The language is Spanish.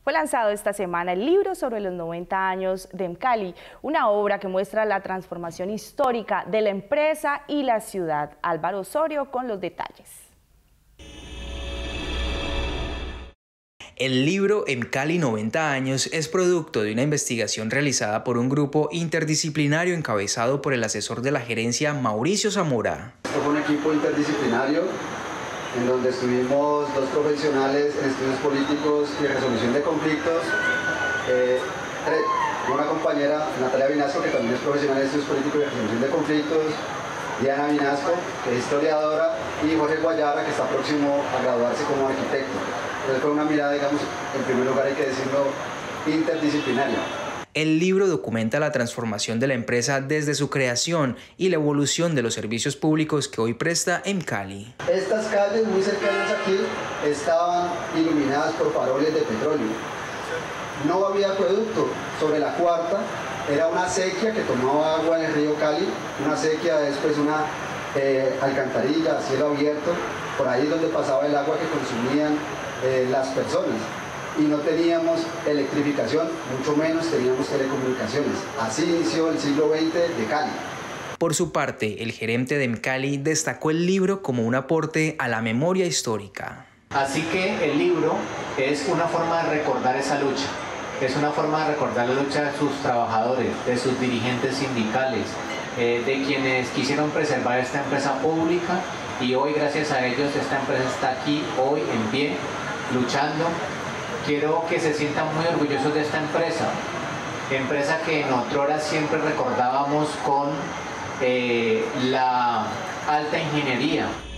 Fue lanzado esta semana el libro sobre los 90 años de Emcali, una obra que muestra la transformación histórica de la empresa y la ciudad. Álvaro Osorio con los detalles. El libro Emcali 90 años es producto de una investigación realizada por un grupo interdisciplinario encabezado por el asesor de la gerencia Mauricio Zamora. Esto fue un equipo interdisciplinario en donde estuvimos dos profesionales en estudios políticos y resolución de conflictos, una compañera, Natalia Vinasco, que también es profesional en estudios políticos y resolución de conflictos, Diana Vinasco, que es historiadora, y Jorge Guayara, que está próximo a graduarse como arquitecto. Entonces fue una mirada, digamos, en primer lugar hay que decirlo, interdisciplinaria. El libro documenta la transformación de la empresa desde su creación y la evolución de los servicios públicos que hoy presta Emcali. Estas calles muy cercanas aquí estaban iluminadas por faroles de petróleo. No había acueducto. Sobre la cuarta era una acequia que tomaba agua del río Cali, una acequia, después una alcantarilla a cielo abierto, por ahí donde pasaba el agua que consumían las personas. Y no teníamos electrificación, mucho menos teníamos telecomunicaciones. Así inició el siglo XX de Cali. Por su parte, el gerente de Emcali destacó el libro como un aporte a la memoria histórica. Así que el libro es una forma de recordar esa lucha. Es una forma de recordar la lucha de sus trabajadores, de sus dirigentes sindicales, de quienes quisieron preservar esta empresa pública, y hoy gracias a ellos esta empresa está aquí hoy en pie, luchando. Quiero que se sientan muy orgullosos de esta empresa que en otrora siempre recordábamos con la alta ingeniería.